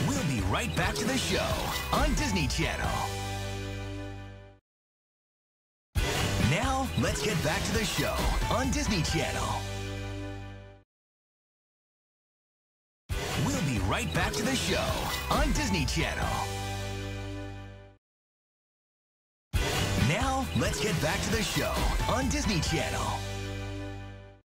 We'll be right back to the show on Disney Channel. Now, let's get back to the show on Disney Channel. We'll be right back to the show on Disney Channel. Now, let's get back to the show on Disney Channel.